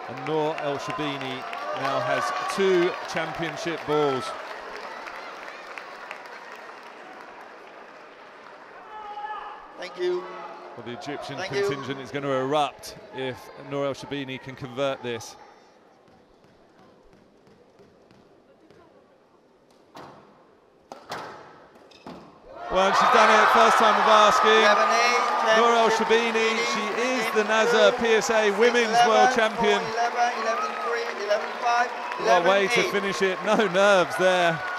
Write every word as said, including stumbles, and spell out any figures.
And Noor El Sherbini now has two championship balls. Thank you. Well, the Egyptian Thank contingent you. is going to erupt if Noor El Sherbini can convert this. Well, she's done it, first time of asking. Noor El Sherbini, she is the NASA P S A Women's World Champion. What a way to finish it, no nerves there.